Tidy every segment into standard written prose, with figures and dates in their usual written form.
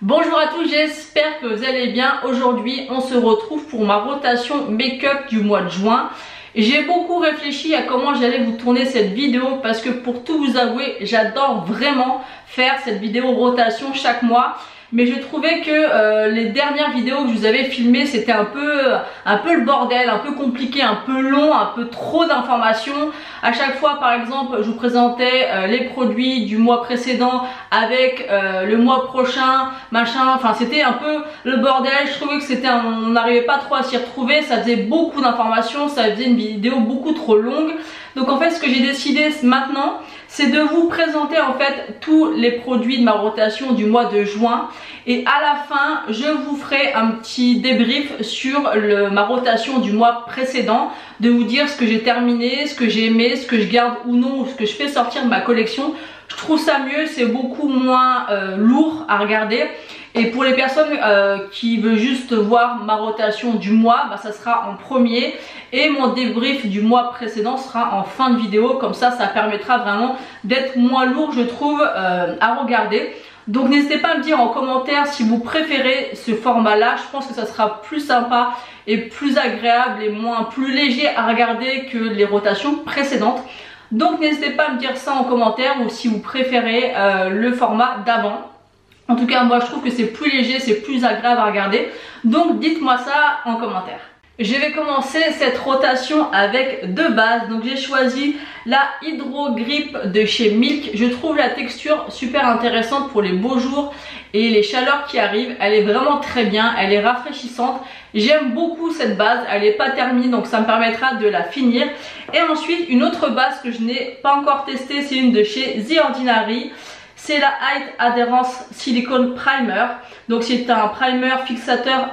Bonjour à tous, j'espère que vous allez bien. Aujourd'hui on se retrouve pour ma rotation make-up du mois de juin. J'ai beaucoup réfléchi à comment j'allais vous tourner cette vidéo parce que pour tout vous avouer, j'adore vraiment faire cette vidéo rotation chaque mois. Mais je trouvais que les dernières vidéos que je vous avais filmées, c'était un peu le bordel, un peu compliqué, un peu long, un peu trop d'informations. À chaque fois, par exemple, je vous présentais les produits du mois précédent avec le mois prochain, machin. Enfin, c'était un peu le bordel. Je trouvais que on n'arrivait pas trop à s'y retrouver. Ça faisait beaucoup d'informations, ça faisait une vidéo beaucoup trop longue. Donc en fait, ce que j'ai décidé maintenant, c'est de vous présenter en fait tous les produits de ma rotation du mois de juin. Et à la fin, je vous ferai un petit débrief sur ma rotation du mois précédent, de vous dire ce que j'ai terminé, ce que j'ai aimé, ce que je garde ou non, ou ce que je fais sortir de ma collection. Je trouve ça mieux, c'est beaucoup moins lourd à regarder. Et pour les personnes qui veulent juste voir ma rotation du mois, bah, ça sera en premier. Et mon débrief du mois précédent sera en fin de vidéo. Comme ça permettra vraiment d'être moins lourd, je trouve, à regarder. Donc n'hésitez pas à me dire en commentaire si vous préférez ce format là. Je pense que ça sera plus sympa et plus agréable et plus léger à regarder que les rotations précédentes. Donc n'hésitez pas à me dire ça en commentaire ou si vous préférez le format d'avant. En tout cas moi je trouve que c'est plus léger, c'est plus agréable à regarder. Donc dites-moi ça en commentaire. Je vais commencer cette rotation avec deux bases. Donc j'ai choisi la Hydro Grip de chez Milk. Je trouve la texture super intéressante pour les beaux jours et les chaleurs qui arrivent. Elle est vraiment très bien, elle est rafraîchissante. J'aime beaucoup cette base, elle n'est pas terminée donc ça me permettra de la finir. Et ensuite une autre base que je n'ai pas encore testée, c'est une de chez The Ordinary. C'est la Height Adherence Silicone Primer. Donc c'est un primer fixateur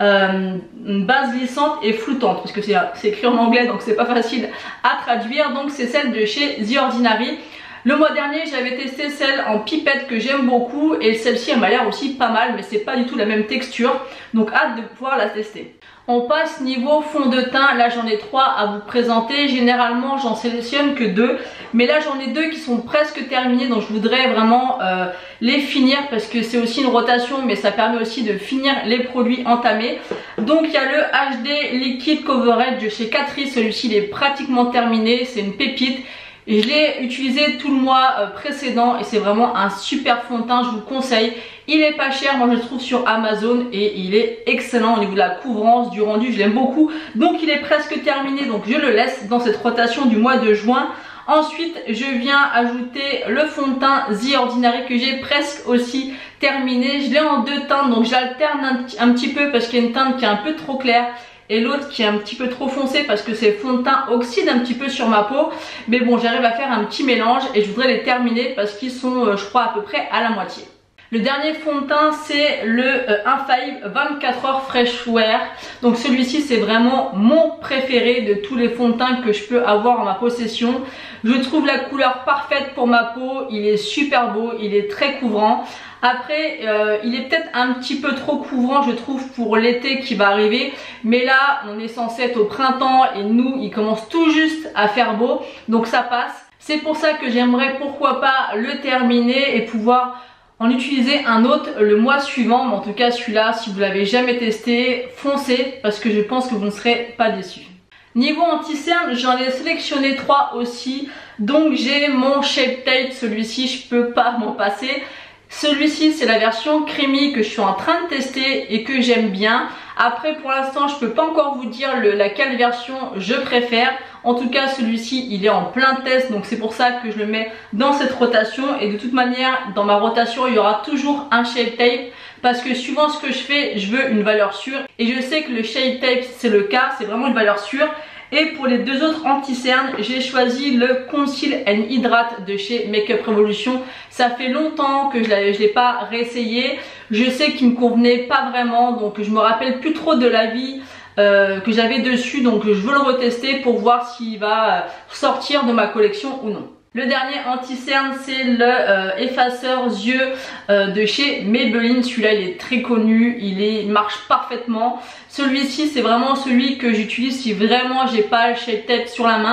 base glissante et flottante parce que c'est écrit en anglais donc c'est pas facile à traduire. Donc c'est celle de chez The Ordinary. Le mois dernier j'avais testé celle en pipette que j'aime beaucoup et celle-ci elle m'a l'air aussi pas mal, mais c'est pas du tout la même texture, donc hâte de pouvoir la tester. On passe niveau fond de teint. Là j'en ai 3 à vous présenter. Généralement j'en sélectionne que 2, mais là j'en ai 2 qui sont presque terminés, donc je voudrais vraiment les finir parce que c'est aussi une rotation, mais ça permet aussi de finir les produits entamés. Donc il y a le HD Liquid Coverage de chez Catrice. Celui-ci il est pratiquement terminé, c'est une pépite. Je l'ai utilisé tout le mois précédent et c'est vraiment un super fond de teint, je vous le conseille. Il est pas cher, moi je le trouve sur Amazon et il est excellent au niveau de la couvrance, du rendu, je l'aime beaucoup. Donc il est presque terminé, donc je le laisse dans cette rotation du mois de juin. Ensuite je viens ajouter le fond de teint The Ordinary que j'ai presque aussi terminé. Je l'ai en deux teintes, donc j'alterne un petit peu parce qu'il y a une teinte qui est un peu trop claire et l'autre qui est un petit peu trop foncé parce que ces fonds de teint oxydent un petit peu sur ma peau. Mais bon, j'arrive à faire un petit mélange et je voudrais les terminer parce qu'ils sont je crois à peu près à la moitié. Le dernier fond de teint c'est le Infaillible 24 heures Fresh Wear. Donc celui-ci c'est vraiment mon préféré de tous les fonds de teint que je peux avoir en ma possession. Je trouve la couleur parfaite pour ma peau, il est super beau, il est très couvrant. Après il est peut-être un petit peu trop couvrant je trouve pour l'été qui va arriver, mais là on est censé être au printemps et nous il commence tout juste à faire beau, donc ça passe. C'est pour ça que j'aimerais pourquoi pas le terminer et pouvoir en utiliser un autre le mois suivant. Mais en tout cas celui-là, si vous l'avez jamais testé, foncez parce que je pense que vous ne serez pas déçus. Niveau anti-cerne, j'en ai sélectionné 3 aussi. Donc j'ai mon Shape Tape, celui-ci je peux pas m'en passer. Celui-ci c'est la version creamy que je suis en train de tester et que j'aime bien. Après pour l'instant je peux pas encore vous dire laquelle version je préfère. En tout cas celui-ci il est en plein test, donc c'est pour ça que je le mets dans cette rotation. Et de toute manière dans ma rotation il y aura toujours un Shape Tape parce que suivant ce que je fais je veux une valeur sûre. Et je sais que le Shape Tape c'est le cas, c'est vraiment une valeur sûre. Et pour les deux autres anti-cernes, j'ai choisi le Conceal and Hydrate de chez Makeup Revolution. Ça fait longtemps que je l'ai pas réessayé. Je sais qu'il me convenait pas vraiment, donc je me rappelle plus trop de l'avis que j'avais dessus. Donc je veux le retester pour voir s'il va sortir de ma collection ou non. Le dernier anti-cerne c'est le effaceur yeux de chez Maybelline. Celui-là il est très connu, il marche parfaitement. Celui-ci c'est vraiment celui que j'utilise si vraiment j'ai pas le Shape Tape sur la main.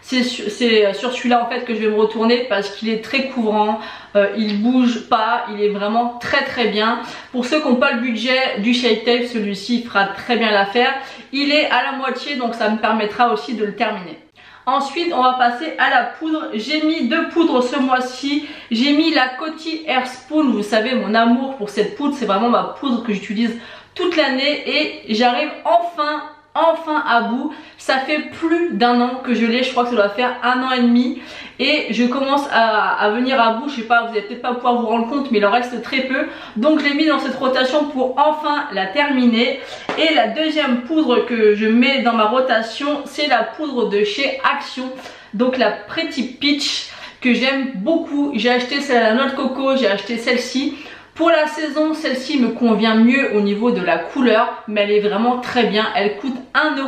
C'est sur celui-là en fait que je vais me retourner parce qu'il est très couvrant, il bouge pas, il est vraiment très bien. Pour ceux qui n'ont pas le budget du Shape Tape, celui-ci fera très bien l'affaire. Il est à la moitié donc ça me permettra aussi de le terminer. Ensuite, on va passer à la poudre. J'ai mis 2 poudres ce mois-ci. J'ai mis la Coty Air Spoon. Vous savez, mon amour pour cette poudre, c'est vraiment ma poudre que j'utilise toute l'année. Et j'arrive enfin à bout. Ça fait plus d'1 an que je l'ai. Je crois que ça doit faire 1 an et demi. Et je commence à venir à bout. Je sais pas, vous allez peut-être pas pouvoir vous rendre compte, mais il en reste très peu. Donc je l'ai mis dans cette rotation pour enfin la terminer. Et la deuxième poudre que je mets dans ma rotation, c'est la poudre de chez Action. Donc la Pretty Peach que j'aime beaucoup. J'ai acheté celle à la noix de coco, j'ai acheté celle-ci. Pour la saison, celle-ci me convient mieux au niveau de la couleur, mais elle est vraiment très bien. Elle coûte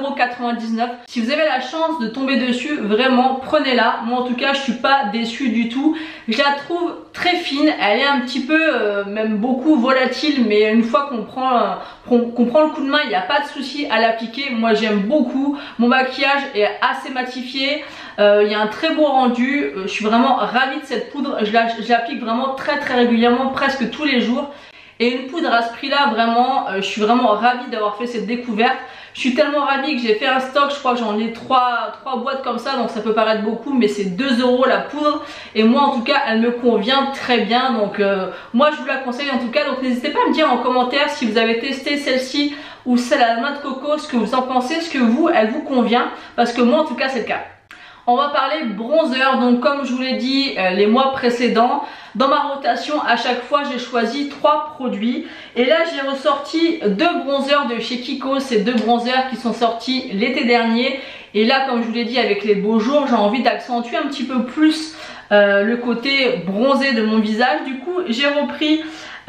1,99 €. Si vous avez la chance de tomber dessus, vraiment prenez-la. Moi en tout cas, je suis pas déçue du tout. Je la trouve très fine, elle est un petit peu, même beaucoup volatile, mais une fois qu'on prend le coup de main, il n'y a pas de souci à l'appliquer. Moi j'aime beaucoup. Mon maquillage est assez matifié. Il y a un très beau rendu, je suis vraiment ravie de cette poudre, je l'applique vraiment très régulièrement, presque tous les jours. Et une poudre à ce prix là, vraiment, je suis vraiment ravie d'avoir fait cette découverte. Je suis tellement ravie que j'ai fait un stock, je crois que j'en ai 3 boîtes comme ça, donc ça peut paraître beaucoup, mais c'est 2 € la poudre. Et moi en tout cas, elle me convient très bien, donc moi je vous la conseille en tout cas. Donc n'hésitez pas à me dire en commentaire si vous avez testé celle-ci ou celle à la noix de coco, ce que vous en pensez, ce que elle vous convient, parce que moi en tout cas c'est le cas. On va parler bronzer. Donc comme je vous l'ai dit les mois précédents, dans ma rotation à chaque fois j'ai choisi 3 produits. Et là j'ai ressorti 2 bronzers de chez Kiko. Ces 2 bronzers qui sont sortis l'été dernier. Et là comme je vous l'ai dit, avec les beaux jours, j'ai envie d'accentuer un petit peu plus le côté bronzé de mon visage. Du coup j'ai repris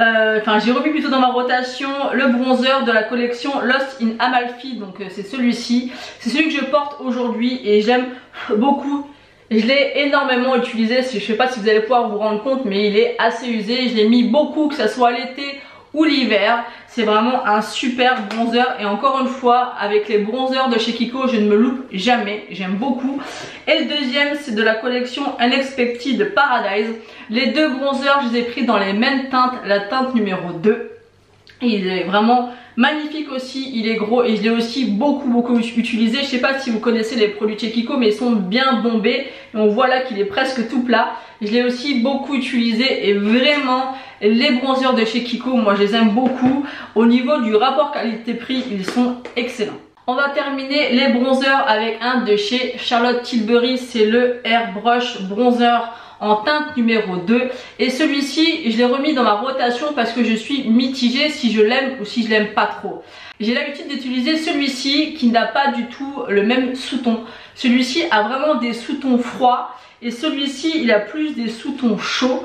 j'ai remis plutôt dans ma rotation le bronzer de la collection Lost in Amalfi. Donc c'est celui-ci, c'est celui que je porte aujourd'hui et j'aime beaucoup. Je l'ai énormément utilisé, je ne sais pas si vous allez pouvoir vous rendre compte, mais il est assez usé. Je l'ai mis beaucoup, que ce soit l'été ou l'hiver. C'est vraiment un super bronzer. Et encore une fois, avec les bronzers de chez Kiko, je ne me loupe jamais. J'aime beaucoup. Et le deuxième, c'est de la collection Unexpected Paradise. Les 2 bronzers, je les ai pris dans les mêmes teintes. La teinte numéro 2. Et il est vraiment magnifique aussi, il est gros et je l'ai aussi beaucoup utilisé. Je sais pas si vous connaissez les produits de chez Kiko, mais ils sont bien bombés. Et on voit là qu'il est presque tout plat. Je l'ai aussi beaucoup utilisé et vraiment les bronzers de chez Kiko, moi je les aime beaucoup. Au niveau du rapport qualité-prix, ils sont excellents. On va terminer les bronzers avec un de chez Charlotte Tilbury, c'est le Airbrush Bronzer en teinte numéro 2. Et celui-ci, je l'ai remis dans ma rotation parce que je suis mitigée si je l'aime ou si je l'aime pas trop. J'ai l'habitude d'utiliser celui-ci qui n'a pas du tout le même sous-ton. Celui-ci a vraiment des sous-tons froids et celui-ci il a plus des sous-tons chauds.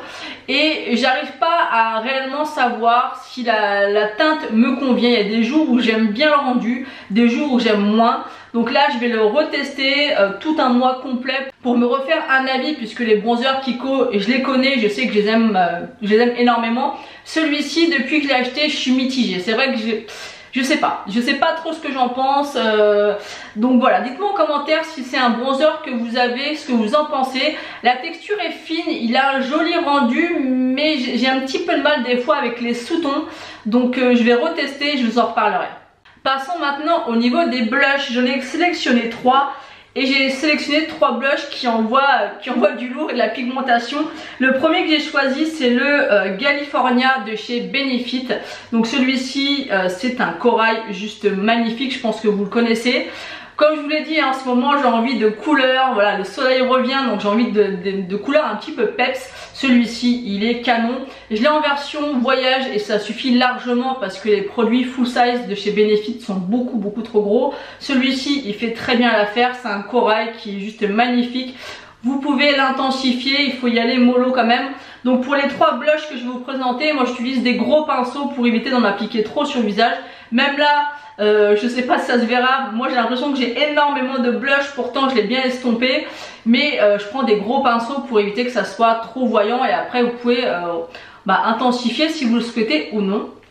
Et j'arrive pas à réellement savoir si la teinte me convient. Il y a des jours où j'aime bien le rendu, des jours où j'aime moins. Donc là je vais le retester tout un mois complet pour me refaire un avis, puisque les bronzers Kiko je les connais, je sais que je les aime énormément. Celui-ci, depuis que je l'ai acheté, je suis mitigée. C'est vrai que je sais pas trop ce que j'en pense. Donc voilà, dites-moi en commentaire si c'est un bronzer que vous avez, ce que vous en pensez. La texture est fine, il a un joli rendu, mais j'ai un petit peu de mal des fois avec les sous-tons. Donc je vais retester, je vous en reparlerai. Passons maintenant au niveau des blushs. J'en ai sélectionné 3 et j'ai sélectionné 3 blushs qui envoient du lourd et de la pigmentation. Le premier que j'ai choisi, c'est le California de chez Benefit. Donc celui-ci, c'est un corail juste magnifique, je pense que vous le connaissez. Comme je vous l'ai dit, en ce moment j'ai envie de couleurs, voilà, le soleil revient, donc j'ai envie de couleurs un petit peu peps. Celui-ci il est canon. Je l'ai en version voyage et ça suffit largement parce que les produits full size de chez Benefit sont beaucoup trop gros. Celui-ci il fait très bien l'affaire, c'est un corail qui est juste magnifique. Vous pouvez l'intensifier, il faut y aller mollo quand même. Donc pour les 3 blushs que je vais vous présenter, moi j'utilise des gros pinceaux pour éviter d'en appliquer trop sur le visage. Même là, je sais pas si ça se verra, moi j'ai l'impression que j'ai énormément de blush, pourtant je l'ai bien estompé. Mais je prends des gros pinceaux pour éviter que ça soit trop voyant et après vous pouvez intensifier si vous le souhaitez ou non.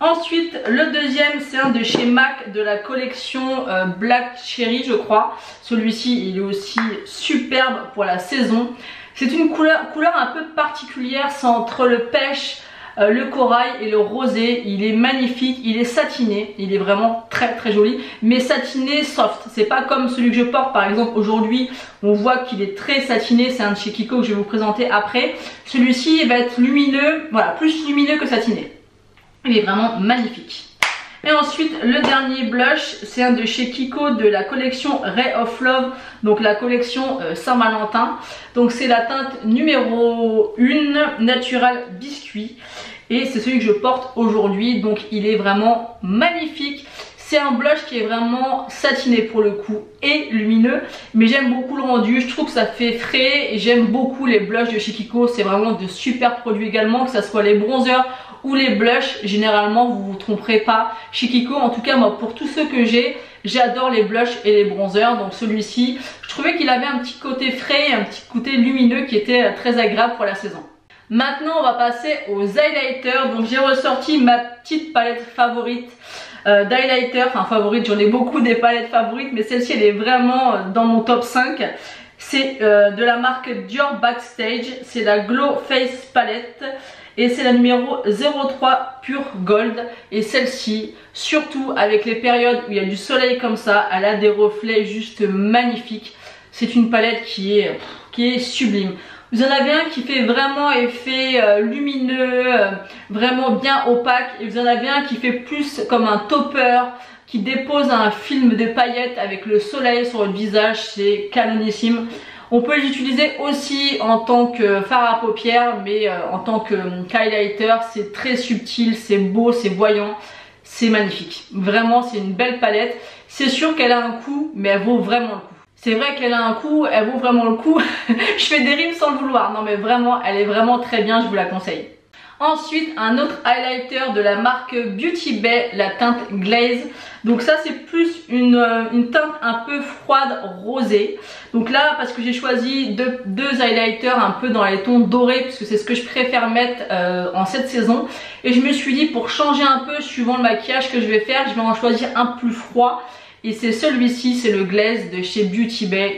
Ensuite, le deuxième, c'est un de chez MAC de la collection Black Cherry, je crois. Celui-ci, il est aussi superbe pour la saison. C'est une couleur un peu particulière, c'est entre le pêche, le corail et le rosé. Il est magnifique, il est satiné, il est vraiment très très joli, mais satiné soft. C'est pas comme celui que je porte par exemple aujourd'hui, on voit qu'il est très satiné. C'est un de chez Kiko que je vais vous présenter après. Celui-ci va être lumineux, voilà, plus lumineux que satiné. Il est vraiment magnifique. Et ensuite, le dernier blush, c'est un de chez Kiko de la collection Ray of Love, donc la collection Saint-Valentin. Donc c'est la teinte numéro 1, Natural Biscuit. Et c'est celui que je porte aujourd'hui, donc il est vraiment magnifique. C'est un blush qui est vraiment satiné pour le coup et lumineux, mais j'aime beaucoup le rendu, je trouve que ça fait frais et j'aime beaucoup les blushs de chez Kiko. C'est vraiment de super produits également, que ce soit les bronzers ou les blushs. Généralement vous vous tromperez pas chez Kiko, en tout cas moi pour tous ceux que j'adore les blushs et les bronzers. Donc celui-ci, je trouvais qu'il avait un petit côté frais et un petit côté lumineux qui était très agréable pour la saison. Maintenant on va passer aux highlighters. Donc j'ai ressorti ma petite palette favorite d'highlighter, enfin favorite, j'en ai beaucoup des palettes favorites, mais celle-ci elle est vraiment dans mon top 5. C'est de la marque Dior Backstage, c'est la Glow Face Palette et c'est la numéro 03 Pure Gold. Et celle-ci, surtout avec les périodes où il y a du soleil comme ça, elle a des reflets juste magnifiques. C'est une palette qui est sublime. Vous en avez un qui fait vraiment effet lumineux, vraiment bien opaque, et vous en avez un qui fait plus comme un topper, qui dépose un film de paillettes avec le soleil sur le visage. C'est canonissime. On peut les utiliser aussi en tant que fard à paupières, mais en tant qu'highlighter, c'est très subtil, c'est beau, c'est voyant, c'est magnifique. Vraiment, c'est une belle palette. C'est sûr qu'elle a un coût, mais elle vaut vraiment le coup. C'est vrai qu'elle a un coût, elle vaut vraiment le coup. Je fais des rimes sans le vouloir. Non mais vraiment, elle est vraiment très bien, je vous la conseille. Ensuite, un autre highlighter de la marque Beauty Bay, la teinte Glaze. Donc ça c'est plus une teinte un peu froide rosée. Donc là, parce que j'ai choisi deux highlighters un peu dans les tons dorés, parce que c'est ce que je préfère mettre en cette saison. Et je me suis dit, pour changer un peu suivant le maquillage que je vais faire, je vais en choisir un plus froid. Et c'est celui-ci, c'est le Glaze de chez Beauty Bay.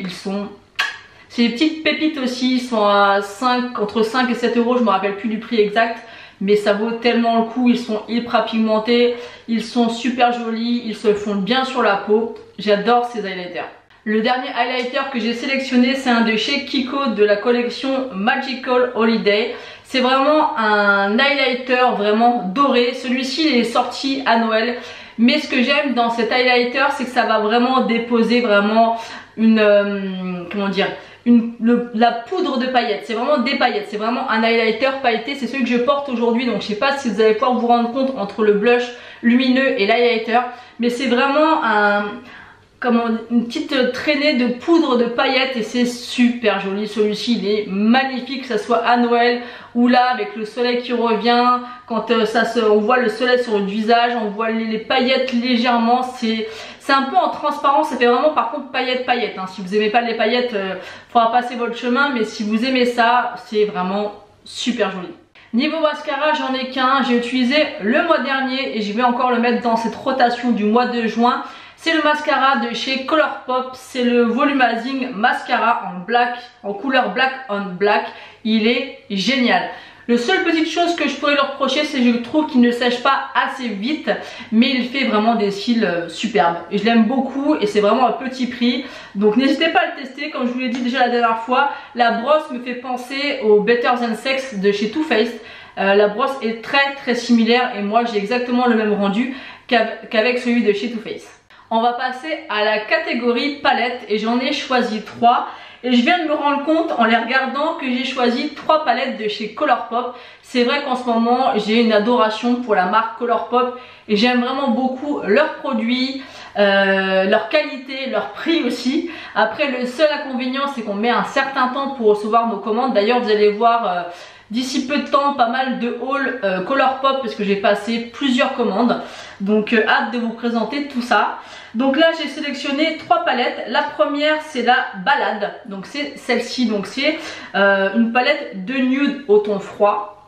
C'est des petites pépites aussi, ils sont à entre 5 et 7 euros, je me rappelle plus du prix exact. Mais ça vaut tellement le coup, ils sont ultra pigmentés, ils sont super jolis, ils se fondent bien sur la peau. J'adore ces highlighters. Le dernier highlighter que j'ai sélectionné, c'est un de chez Kiko de la collection Magical Holiday. C'est vraiment un highlighter vraiment doré. Celui-ci il est sorti à Noël. Mais ce que j'aime dans cet highlighter, c'est que ça va vraiment déposer vraiment la poudre de paillettes. C'est vraiment des paillettes, c'est vraiment un highlighter pailleté. C'est celui que je porte aujourd'hui, donc je sais pas si vous allez pouvoir vous rendre compte entre le blush lumineux et l'highlighter, mais c'est vraiment une petite traînée de poudre de paillettes et c'est super joli. Celui-ci il est magnifique, que ça soit à Noël ou là avec le soleil qui revient, quand on voit le soleil sur le visage, on voit les paillettes légèrement, c'est un peu en transparence, ça fait vraiment par contre paillettes. Hein. Si vous aimez pas les paillettes, faudra passer votre chemin, mais si vous aimez ça, c'est vraiment super joli. Niveau mascara, j'en ai qu'un, j'ai utilisé le mois dernier et je vais encore le mettre dans cette rotation du mois de juin. C'est le mascara de chez Colourpop, c'est le Volumizing Mascara en couleur Black on Black. Il est génial. Le seule petite chose que je pourrais leur reprocher, c'est que je trouve qu'il ne sèche pas assez vite, mais il fait vraiment des cils superbes. Et je l'aime beaucoup et c'est vraiment un petit prix. Donc n'hésitez pas à le tester, comme je vous l'ai dit déjà la dernière fois. La brosse me fait penser au Better Than Sex de chez Too Faced. La brosse est très similaire et moi j'ai exactement le même rendu qu'avec celui de chez Too Faced. On va passer à la catégorie palette et j'en ai choisi 3. Et je viens de me rendre compte en les regardant que j'ai choisi 3 palettes de chez Colourpop. C'est vrai qu'en ce moment j'ai une adoration pour la marque Colourpop et j'aime vraiment beaucoup leurs produits, leur qualité, leur prix aussi. Après le seul inconvénient c'est qu'on met un certain temps pour recevoir nos commandes. D'ailleurs vous allez voir d'ici peu de temps pas mal de hauls Colourpop parce que j'ai passé plusieurs commandes. Donc hâte de vous présenter tout ça. Donc là j'ai sélectionné 3 palettes. La première c'est la Balade, donc c'est celle-ci. Donc c'est une palette de nude au ton froid.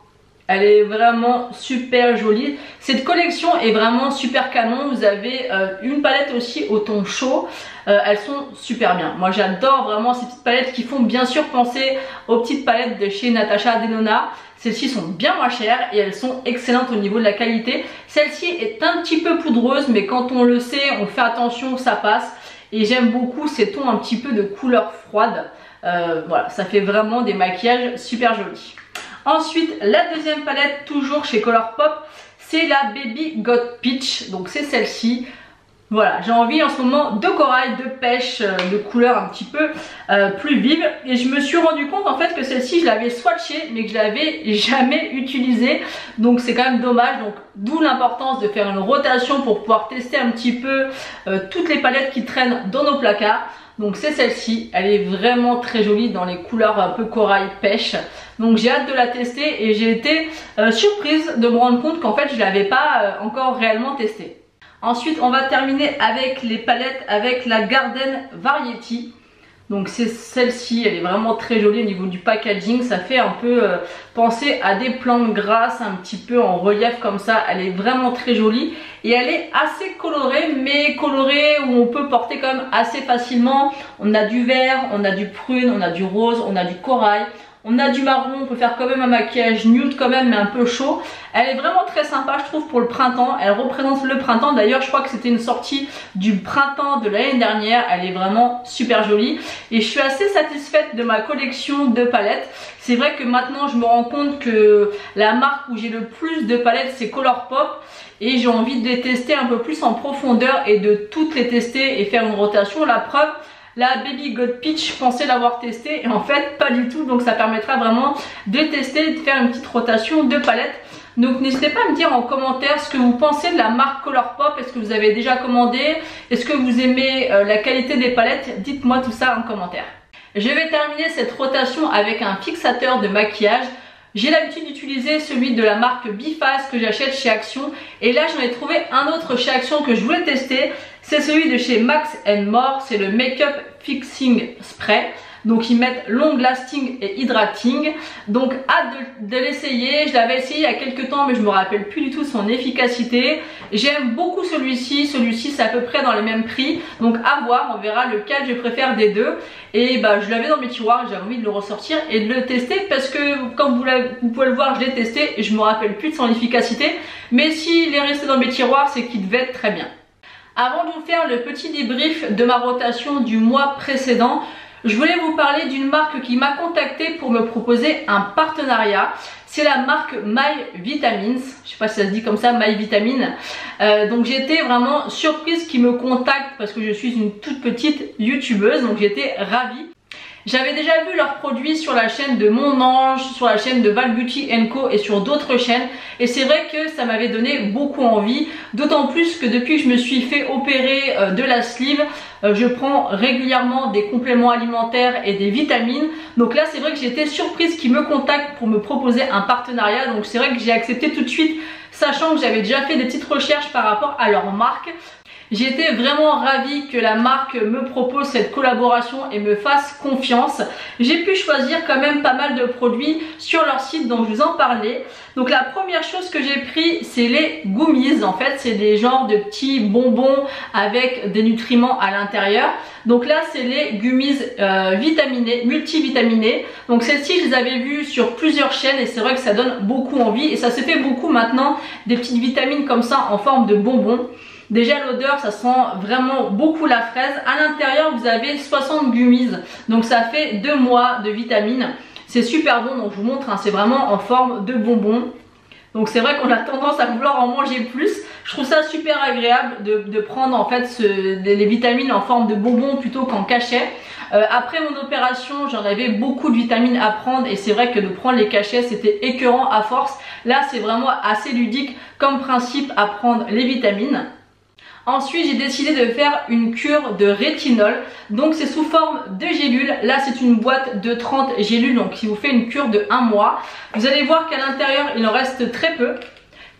Elle est vraiment super jolie. Cette collection est vraiment super canon. Vous avez une palette aussi au ton chaud. Elles sont super bien. Moi j'adore vraiment ces petites palettes qui font bien sûr penser aux petites palettes de chez Natasha Denona. Celles-ci sont bien moins chères et elles sont excellentes au niveau de la qualité. Celle-ci est un petit peu poudreuse, mais quand on le sait, on fait attention, ça passe. Et j'aime beaucoup ces tons un petit peu de couleur froide. Voilà, ça fait vraiment des maquillages super jolis. Ensuite, la deuxième palette, toujours chez Colourpop, c'est la Baby Got Peach. Donc c'est celle-ci. Voilà, j'ai envie en ce moment de corail, de pêche, de couleur un petit peu plus vive. Et je me suis rendu compte en fait que celle-ci, je l'avais swatchée, mais que je l'avais jamais utilisée. Donc c'est quand même dommage. Donc d'où l'importance de faire une rotation pour pouvoir tester un petit peu toutes les palettes qui traînent dans nos placards. Donc c'est celle-ci, elle est vraiment très jolie dans les couleurs un peu corail pêche. Donc j'ai hâte de la tester et j'ai été surprise de me rendre compte qu'en fait je ne l'avais pas encore réellement testée. Ensuite on va terminer avec les palettes avec la Garden Variety. Donc c'est celle-ci, elle est vraiment très jolie au niveau du packaging, ça fait un peu penser à des plantes grasses un petit peu en relief comme ça, elle est vraiment très jolie et elle est assez colorée, mais colorée où on peut porter quand même assez facilement. On a du vert, on a du prune, on a du rose, on a du corail. On a du marron, on peut faire quand même un maquillage nude quand même mais un peu chaud. Elle est vraiment très sympa je trouve pour le printemps. Elle représente le printemps. D'ailleurs je crois que c'était une sortie du printemps de l'année dernière. Elle est vraiment super jolie. Et je suis assez satisfaite de ma collection de palettes. C'est vrai que maintenant je me rends compte que la marque où j'ai le plus de palettes c'est Colourpop. Et j'ai envie de les tester un peu plus en profondeur et de toutes les tester et faire une rotation. La preuve, la Baby Got Peach, je pensais l'avoir testée et en fait pas du tout, donc ça permettra vraiment de tester, de faire une petite rotation de palettes. Donc n'hésitez pas à me dire en commentaire ce que vous pensez de la marque Colourpop. Est-ce que vous avez déjà commandé? Est-ce que vous aimez la qualité des palettes? Dites-moi tout ça en commentaire. Je vais terminer cette rotation avec un fixateur de maquillage. J'ai l'habitude d'utiliser celui de la marque Biface que j'achète chez Action. Et là j'en ai trouvé un autre chez Action que je voulais tester. C'est celui de chez Max & More, c'est le Makeup Fixing Spray. Donc ils mettent long lasting et hydrating. Donc hâte de l'essayer. Je l'avais essayé il y a quelques temps mais je me rappelle plus du tout son efficacité. J'aime beaucoup celui-ci. Celui-ci c'est à peu près dans les mêmes prix. Donc à voir, on verra lequel je préfère des deux. Et bah je l'avais dans mes tiroirs, j'ai envie de le ressortir et de le tester parce que comme vous pouvez le voir, je l'ai testé et je me rappelle plus de son efficacité. Mais s'il est resté dans mes tiroirs, c'est qu'il devait être très bien. Avant de vous faire le petit débrief de ma rotation du mois précédent, je voulais vous parler d'une marque qui m'a contacté pour me proposer un partenariat. C'est la marque My Vitamins. Je sais pas si ça se dit comme ça, My Vitamine. Donc j'étais vraiment surprise qu'ils me contactent parce que je suis une toute petite youtubeuse. Donc j'étais ravie. J'avais déjà vu leurs produits sur la chaîne de Mon Ange, sur la chaîne de Val Beauty Co et sur d'autres chaînes. Et c'est vrai que ça m'avait donné beaucoup envie. D'autant plus que depuis que je me suis fait opérer de la sleeve, je prends régulièrement des compléments alimentaires et des vitamines. Donc là c'est vrai que j'ai été surprise qu'ils me contactent pour me proposer un partenariat. Donc c'est vrai que j'ai accepté tout de suite, sachant que j'avais déjà fait des petites recherches par rapport à leur marque. J'étais vraiment ravie que la marque me propose cette collaboration et me fasse confiance. J'ai pu choisir quand même pas mal de produits sur leur site, donc je vous en parlais. Donc la première chose que j'ai pris, c'est les gummies. En fait, c'est des genres de petits bonbons avec des nutriments à l'intérieur. Donc là, c'est les gummies vitaminés, multivitaminés. Donc celles-ci, je les avais vues sur plusieurs chaînes et c'est vrai que ça donne beaucoup envie. Et ça se fait beaucoup maintenant, des petites vitamines comme ça en forme de bonbons. Déjà l'odeur, ça sent vraiment beaucoup la fraise. À l'intérieur vous avez 60 gummies, donc ça fait 2 mois de vitamines. C'est super bon, donc je vous montre, hein, c'est vraiment en forme de bonbons. Donc c'est vrai qu'on a tendance à vouloir en manger plus. Je trouve ça super agréable de prendre en fait les vitamines en forme de bonbons plutôt qu'en cachet. Après mon opération, j'en avais beaucoup de vitamines à prendre et c'est vrai que de prendre les cachets c'était écœurant à force. Là c'est vraiment assez ludique comme principe à prendre les vitamines. Ensuite, j'ai décidé de faire une cure de rétinol. Donc, c'est sous forme de gélules. Là, c'est une boîte de 30 gélules. Donc, qui vous fait une cure de 1 mois. Vous allez voir qu'à l'intérieur, il en reste très peu.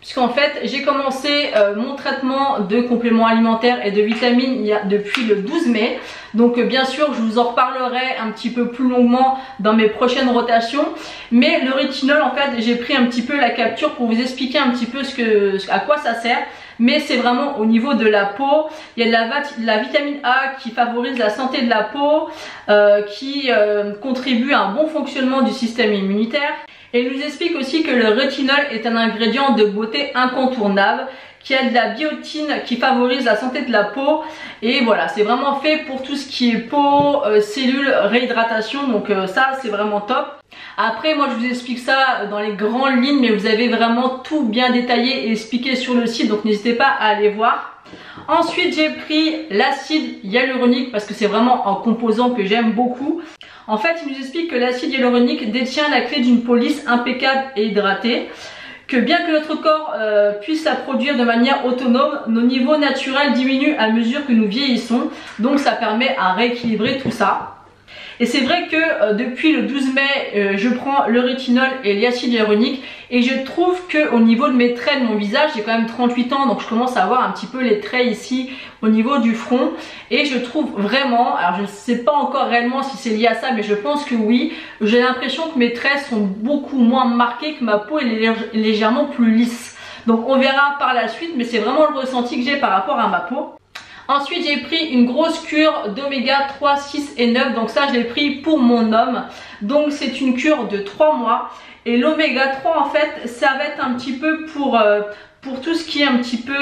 puisqu'en fait j'ai commencé mon traitement de compléments alimentaires et de vitamines depuis le 12 mai. Donc bien sûr je vous en reparlerai un petit peu plus longuement dans mes prochaines rotations, mais le rétinol en fait j'ai pris un petit peu la capture pour vous expliquer un petit peu à quoi ça sert. Mais c'est vraiment au niveau de la peau. Il y a de la vitamine A qui favorise la santé de la peau, qui contribue à un bon fonctionnement du système immunitaire. Et il nous explique aussi que le rétinol est un ingrédient de beauté incontournable, qui a de la biotine qui favorise la santé de la peau. Et voilà, c'est vraiment fait pour tout ce qui est peau, cellules, réhydratation. Donc ça c'est vraiment top. Après moi je vous explique ça dans les grandes lignes, mais vous avez vraiment tout bien détaillé et expliqué sur le site, donc n'hésitez pas à aller voir. Ensuite j'ai pris l'acide hyaluronique parce que c'est vraiment un composant que j'aime beaucoup. En fait il nous explique que l'acide hyaluronique détient la clé d'une peau lisse, impeccable et hydratée, que bien que notre corps puisse la produire de manière autonome, nos niveaux naturels diminuent à mesure que nous vieillissons, donc ça permet à rééquilibrer tout ça. Et c'est vrai que depuis le 12 mai, je prends le rétinol et l'acide hyaluronique, et je trouve que au niveau de mes traits de mon visage, j'ai quand même 38 ans, donc je commence à avoir un petit peu les traits ici au niveau du front, et je trouve vraiment, alors je ne sais pas encore réellement si c'est lié à ça, mais je pense que oui, j'ai l'impression que mes traits sont beaucoup moins marqués, que ma peau est légèrement plus lisse. Donc on verra par la suite, mais c'est vraiment le ressenti que j'ai par rapport à ma peau. Ensuite j'ai pris une grosse cure d'oméga 3, 6 et 9, donc ça je l'ai pris pour mon homme. Donc c'est une cure de 3 mois, et l'oméga 3 en fait ça va être un petit peu pour tout ce qui est un petit peu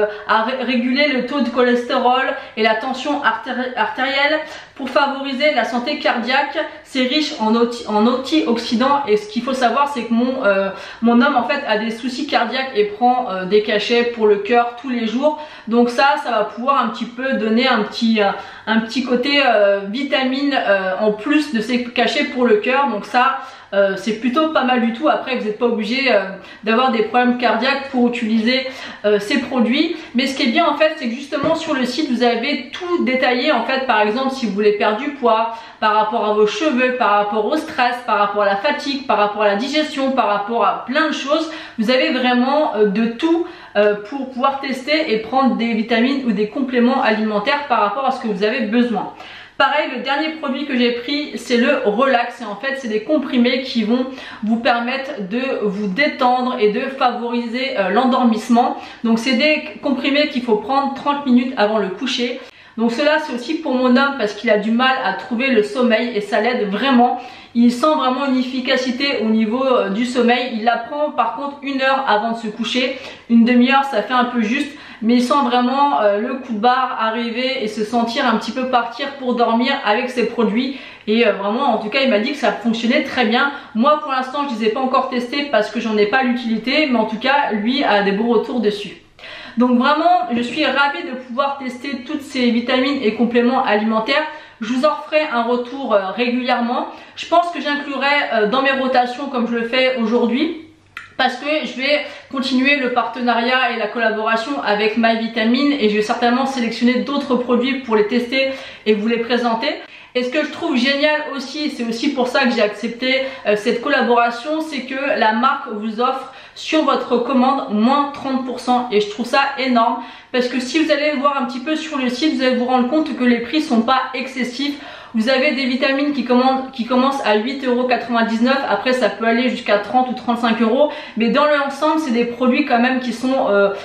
à réguler le taux de cholestérol et la tension artérielle, pour favoriser la santé cardiaque. C'est riche en antioxydants, et ce qu'il faut savoir c'est que mon homme en fait a des soucis cardiaques et prend des cachets pour le cœur tous les jours. Donc ça va pouvoir un petit peu donner un petit côté vitamine en plus de ces cachets pour le cœur. Donc ça c'est plutôt pas mal du tout. Après vous n'êtes pas obligé d'avoir des problèmes cardiaques pour utiliser ces produits, mais ce qui est bien en fait c'est que justement sur le site vous avez tout détaillé. En fait par exemple si vous voulez perdre du poids, par rapport à vos cheveux, par rapport au stress, par rapport à la fatigue, par rapport à la digestion, par rapport à plein de choses, vous avez vraiment de tout pour pouvoir tester et prendre des vitamines ou des compléments alimentaires par rapport à ce que vous avez besoin. Pareil, le dernier produit que j'ai pris c'est le Relax, et en fait c'est des comprimés qui vont vous permettre de vous détendre et de favoriser l'endormissement. Donc c'est des comprimés qu'il faut prendre 30 minutes avant le coucher. Donc cela c'est aussi pour mon homme parce qu'il a du mal à trouver le sommeil, et ça l'aide vraiment. Il sent vraiment une efficacité au niveau du sommeil. Il la prend par contre 1 heure avant de se coucher, une demi-heure ça fait un peu juste, mais il sent vraiment le coup de barre arriver et se sentir un petit peu partir pour dormir avec ces produits. Et vraiment en tout cas il m'a dit que ça fonctionnait très bien. Moi pour l'instant je ne les ai pas encore testés parce que j'en ai pas l'utilité, mais en tout cas lui a des bons retours dessus. Donc vraiment je suis ravie de pouvoir tester toutes ces vitamines et compléments alimentaires. Je vous en ferai un retour régulièrement. Je pense que j'inclurai dans mes rotations comme je le fais aujourd'hui, parce que je vais continuer le partenariat et la collaboration avec MyVitamine, et je vais certainement sélectionner d'autres produits pour les tester et vous les présenter. Et ce que je trouve génial aussi, c'est aussi pour ça que j'ai accepté cette collaboration, c'est que la marque vous offre sur votre commande moins 30%, et je trouve ça énorme parce que si vous allez voir un petit peu sur le site, vous allez vous rendre compte que les prix sont pas excessifs. Vous avez des vitamines qui commencent à 8,99 €, après ça peut aller jusqu'à 30 ou 35 €, mais dans l'ensemble c'est des produits quand même qui sont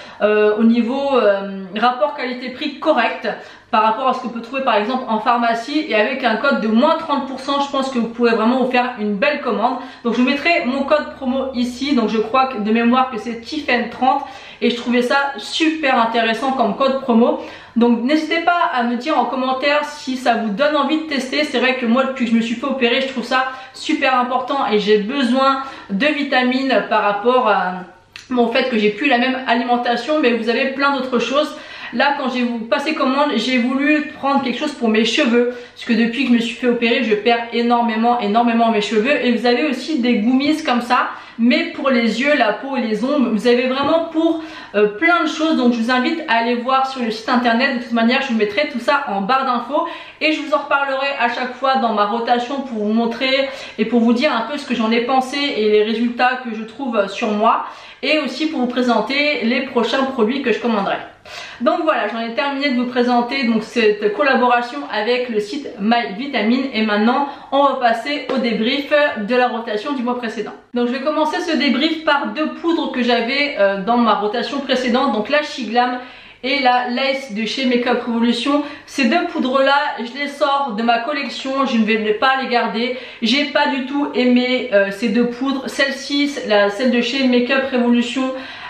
au niveau rapport qualité-prix correct par rapport à ce qu'on peut trouver par exemple en pharmacie, et avec un code de moins 30%, je pense que vous pouvez vraiment vous faire une belle commande. Donc je vous mettrai mon code promo ici, donc je crois que de mémoire que c'est Tiffen30, et je trouvais ça super intéressant comme code promo. Donc n'hésitez pas à me dire en commentaire si ça vous donne envie de tester. C'est vrai que moi depuis que je me suis fait opérer, je trouve ça super important, et j'ai besoin de vitamines par rapport à mon fait que j'ai plus la même alimentation, mais vous avez plein d'autres choses. Là quand j'ai passé commande, j'ai voulu prendre quelque chose pour mes cheveux, parce que depuis que je me suis fait opérer, je perds énormément mes cheveux. Et vous avez aussi des gummies comme ça, mais pour les yeux, la peau et les ongles. Vous avez vraiment pour plein de choses, donc je vous invite à aller voir sur le site internet. De toute manière, je vous mettrai tout ça en barre d'infos et je vous en reparlerai à chaque fois dans ma rotation pour vous montrer et pour vous dire un peu ce que j'en ai pensé et les résultats que je trouve sur moi, et aussi pour vous présenter les prochains produits que je commanderai. Donc voilà, j'en ai terminé de vous présenter donc cette collaboration avec le site MyVitamine, et maintenant on va passer au débrief de la rotation du mois précédent. Donc je vais commencer ce débrief par deux poudres que j'avais dans ma rotation précédente, donc la Shiglam et la Lace de chez Makeup Revolution. Ces deux poudres là, je les sors de ma collection, je ne vais pas les garder. J'ai pas du tout aimé ces deux poudres. Celle-ci, celle de chez Makeup Revolution,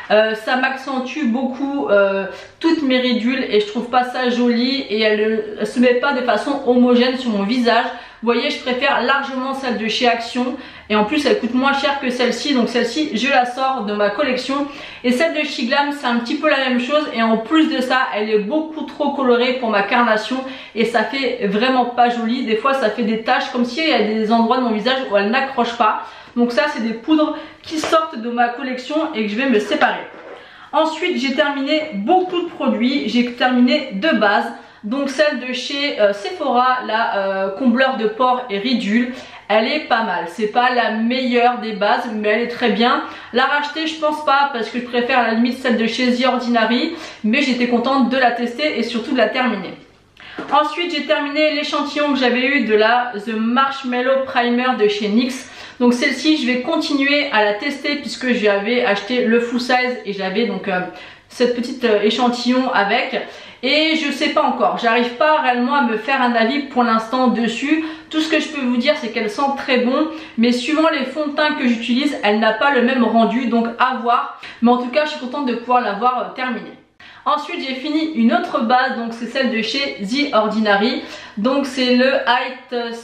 ça m'accentue beaucoup toutes mes ridules et je trouve pas ça joli, et elle se met pas de façon homogène sur mon visage. Vous voyez, je préfère largement celle de chez Action, et en plus elle coûte moins cher que celle-ci, donc celle-ci je la sors de ma collection. Et celle de Shiglam, c'est un petit peu la même chose, et en plus de ça elle est beaucoup trop colorée pour ma carnation et ça fait vraiment pas joli. Des fois ça fait des taches comme s'il y a des endroits de mon visage où elle n'accroche pas. Donc ça, c'est des poudres qui sortent de ma collection et que je vais me séparer. Ensuite, j'ai terminé beaucoup de produits. J'ai terminé deux bases. Donc celle de chez Sephora, la combleur de pores et ridules. Elle est pas mal. C'est pas la meilleure des bases, mais elle est très bien. La racheter, je pense pas, parce que je préfère à la limite celle de chez The Ordinary. Mais j'étais contente de la tester et surtout de la terminer. Ensuite, j'ai terminé l'échantillon que j'avais eu de la The Marshmallow Primer de chez NYX. Donc celle-ci, je vais continuer à la tester puisque j'avais acheté le full size et j'avais donc cette petite échantillon avec. Et je sais pas encore, j'arrive pas réellement à me faire un avis pour l'instant dessus. Tout ce que je peux vous dire, c'est qu'elle sent très bon, mais suivant les fonds de teint que j'utilise, elle n'a pas le même rendu, donc à voir. Mais en tout cas, je suis contente de pouvoir l'avoir terminée. Ensuite, j'ai fini une autre base, donc c'est celle de chez The Ordinary. Donc c'est le Height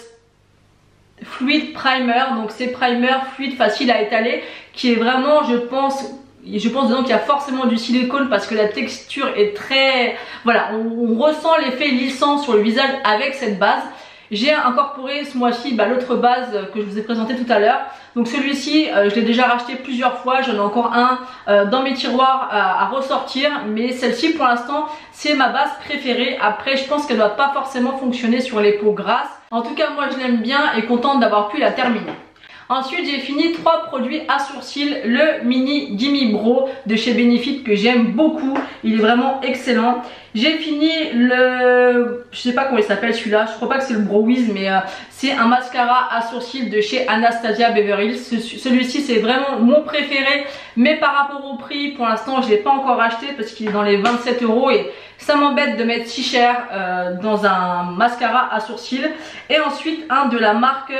Fluid Primer, donc c'est primer fluide facile à étaler, qui est vraiment, je pense dedans qu'il y a forcément du silicone parce que la texture est très, voilà, on ressent l'effet lissant sur le visage avec cette base. J'ai incorporé ce mois-ci l'autre base que je vous ai présenté tout à l'heure. Donc celui-ci, je l'ai déjà racheté plusieurs fois, j'en ai encore un dans mes tiroirs à ressortir, mais celle-ci pour l'instant c'est ma base préférée. Après, je pense qu'elle ne va pas forcément fonctionner sur les peaux grasses. En tout cas, moi je l'aime bien et contente d'avoir pu la terminer. Ensuite, j'ai fini trois produits à sourcils. Le mini Gimme Brow de chez Benefit que j'aime beaucoup. Il est vraiment excellent. J'ai fini le... je sais pas comment il s'appelle celui-là. Je crois pas que c'est le Brow Wiz, mais c'est un mascara à sourcils de chez Anastasia Beverly Hills. Celui-ci, c'est vraiment mon préféré. Mais par rapport au prix, pour l'instant, je ne l'ai pas encore acheté parce qu'il est dans les 27 € et ça m'embête de mettre si cher dans un mascara à sourcils. Et ensuite, un de la marque...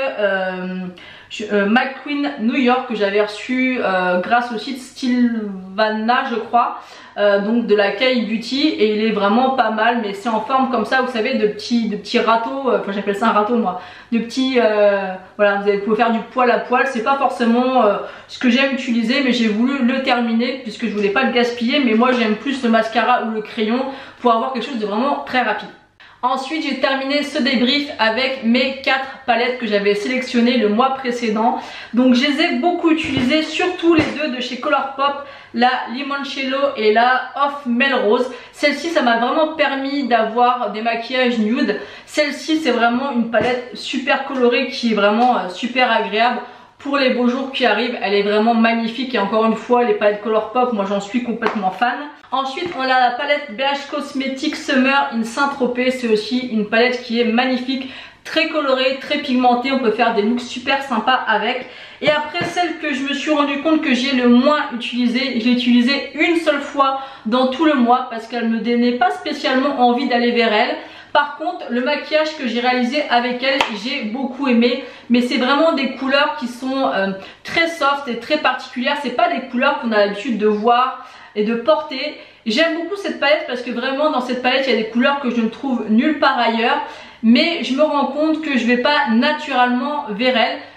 McQueen New York que j'avais reçu grâce au site Stilvana, je crois, donc de la Kai Beauty, et il est vraiment pas mal, mais c'est en forme comme ça, vous savez, de petits râteaux, enfin j'appelle ça un râteau moi, de petits, voilà, vous pouvez faire du poil à poil. C'est pas forcément ce que j'aime utiliser, mais j'ai voulu le terminer puisque je voulais pas le gaspiller, mais moi j'aime plus le mascara ou le crayon pour avoir quelque chose de vraiment très rapide. Ensuite, j'ai terminé ce débrief avec mes 4 palettes que j'avais sélectionnées le mois précédent. Donc, je les ai beaucoup utilisées, surtout les deux de chez Colourpop, la Limoncello et la Off Melrose. Celle-ci, ça m'a vraiment permis d'avoir des maquillages nude. Celle-ci, c'est vraiment une palette super colorée qui est vraiment super agréable pour les beaux jours qui arrivent. Elle est vraiment magnifique et encore une fois, les palettes Colourpop, moi j'en suis complètement fan. Ensuite, on a la palette BH Cosmetics Summer in Saint-Tropez. C'est aussi une palette qui est magnifique, très colorée, très pigmentée. On peut faire des looks super sympas avec. Et après, celle que je me suis rendu compte que j'ai le moins utilisée, je l'ai utilisée une seule fois dans tout le mois parce qu'elle me donnait pas spécialement envie d'aller vers elle. Par contre, le maquillage que j'ai réalisé avec elle, j'ai beaucoup aimé. Mais c'est vraiment des couleurs qui sont très soft et très particulières. C'est pas des couleurs qu'on a l'habitude de voir et de porter. J'aime beaucoup cette palette parce que vraiment dans cette palette, il y a des couleurs que je ne trouve nulle part ailleurs. Mais je me rends compte que je vais pas naturellement vers elle.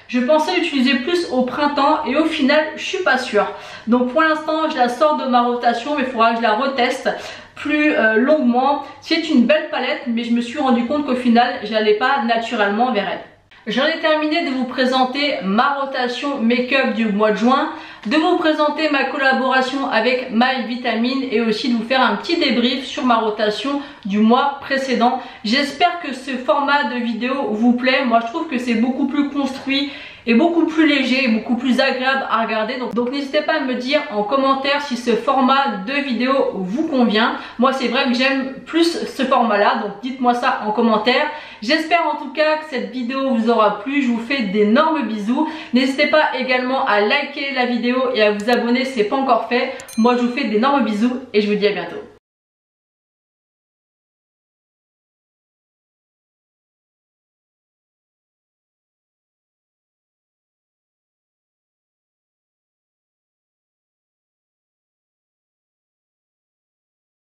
Je pensais l'utiliser plus au printemps et au final je suis pas sûre. Donc pour l'instant je la sors de ma rotation, mais il faudra que je la reteste plus longuement. C'est une belle palette, mais je me suis rendu compte qu'au final j'allais pas naturellement vers elle. J'en ai terminé de vous présenter ma rotation make-up du mois de juin, de vous présenter ma collaboration avec My Vitamine et aussi de vous faire un petit débrief sur ma rotation du mois précédent. J'espère que ce format de vidéo vous plaît. Moi je trouve que c'est beaucoup plus construit et beaucoup plus léger et beaucoup plus agréable à regarder. Donc n'hésitez pas à me dire en commentaire si ce format de vidéo vous convient. Moi c'est vrai que j'aime plus ce format là, donc dites-moi ça en commentaire. J'espère en tout cas que cette vidéo vous aura plu. Je vous fais d'énormes bisous. N'hésitez pas également à liker la vidéo et à vous abonner si ce n'est pas encore fait. Moi je vous fais d'énormes bisous et je vous dis à bientôt.